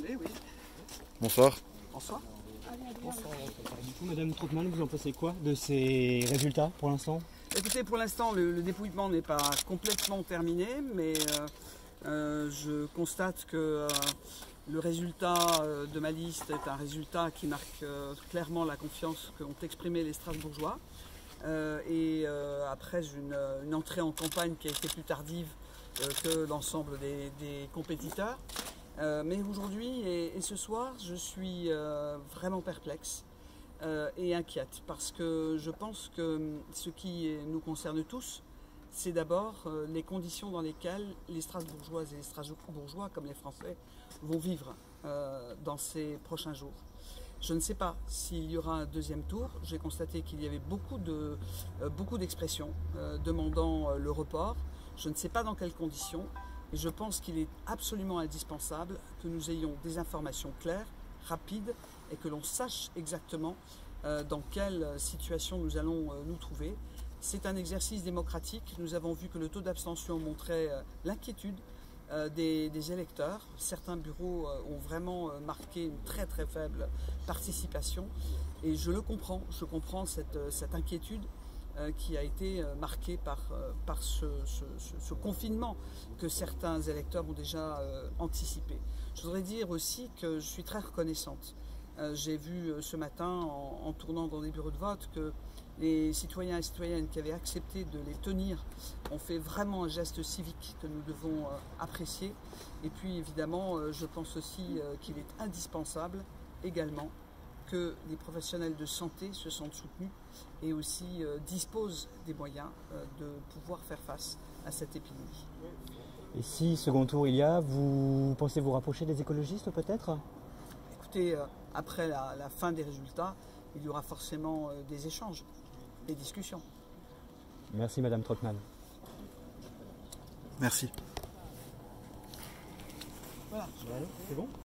parler, oui. Bonsoir. Bonsoir. Bonsoir. Du coup, Madame Trottmann, vous en pensez quoi de ces résultats pour l'instant? Écoutez, pour l'instant, le dépouillement n'est pas complètement terminé, mais je constate que le résultat de ma liste est un résultat qui marque clairement la confiance qu'ont exprimé les Strasbourgeois. Après une entrée en campagne qui a été plus tardive que l'ensemble des compétiteurs. Mais aujourd'hui et ce soir, je suis vraiment perplexe et inquiète parce que je pense que ce qui nous concerne tous, c'est d'abord les conditions dans lesquelles les Strasbourgeoises et les Strasbourgeois, comme les Français, vont vivre dans ces prochains jours. Je ne sais pas s'il y aura un deuxième tour. J'ai constaté qu'il y avait beaucoup d'expressions demandant le report. Je ne sais pas dans quelles conditions. Et je pense qu'il est absolument indispensable que nous ayons des informations claires, rapides, et que l'on sache exactement dans quelle situation nous allons nous trouver. C'est un exercice démocratique. Nous avons vu que le taux d'abstention montrait l'inquiétude des électeurs. Certains bureaux ont vraiment marqué une très très faible participation. Et je le comprends, je comprends cette inquiétude qui a été marquée par ce confinement que certains électeurs ont déjà anticipé. Je voudrais dire aussi que je suis très reconnaissante. J'ai vu ce matin, en tournant dans des bureaux de vote, que les citoyens et citoyennes qui avaient accepté de les tenir ont fait vraiment un geste civique que nous devons apprécier. Et puis évidemment, je pense aussi qu'il est indispensable également que les professionnels de santé se sentent soutenus et aussi disposent des moyens de pouvoir faire face à cette épidémie. Et si second tour il y a, vous pensez vous rapprocher des écologistes peut-être? Écoutez, après la fin des résultats, il y aura forcément des échanges, des discussions. Merci Madame Trottmann. Merci. Voilà. C'est bon?